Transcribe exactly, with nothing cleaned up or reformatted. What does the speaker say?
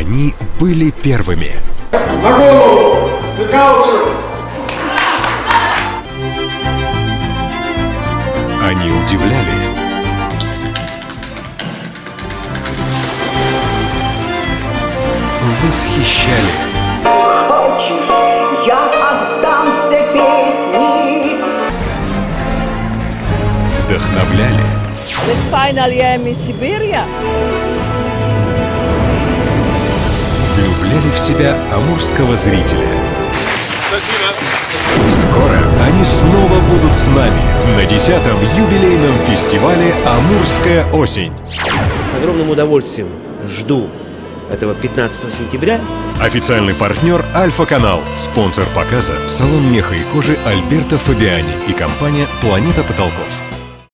Они были первыми. Они удивляли. Восхищали. Хочешь, я отдам все песни. Вдохновляли. The final am in Siberia. Влюбляли в себя амурского зрителя. Спасибо. Скоро они снова будут с нами на десятом юбилейном фестивале «Амурская осень». С огромным удовольствием жду этого пятнадцатого сентября. Официальный партнер «Альфа-канал». Спонсор показа – салон меха и кожи Альберто Фабиани и компания «Планета потолков».